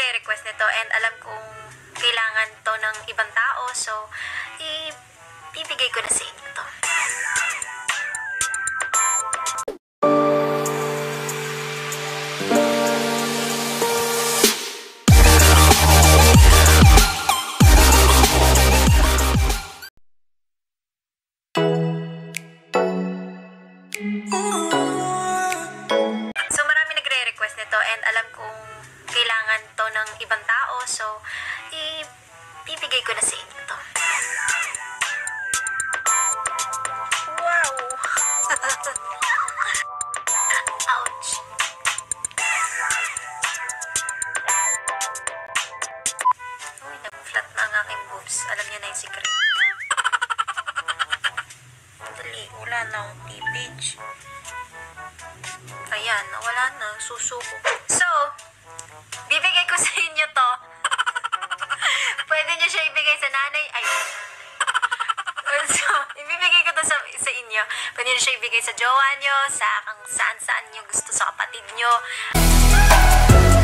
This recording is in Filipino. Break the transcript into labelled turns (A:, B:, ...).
A: nagre-request nito and alam kong kailangan to ng ibang tao. So, ibibigay ko na sa inyo to. So, marami nagre-request nito and alam kong kailangan to ng ibang tao. So, ibibigay ko na sa inyo to. Wow! Ouch! Uy, nag-flat na ang aking boobs. Alam niyo na yung secret. Dali, wala na akong cleavage. Ayan, wala na. Susuko. So, bibigay ko sa inyo to. Pwede nyo siya ibigay sa nanay. Ay. So, ibibigay ko to sa inyo. Pwede nyo siya ibigay sa jowa nyo, sa kung saan-saan nyo gusto, sa kapatid nyo.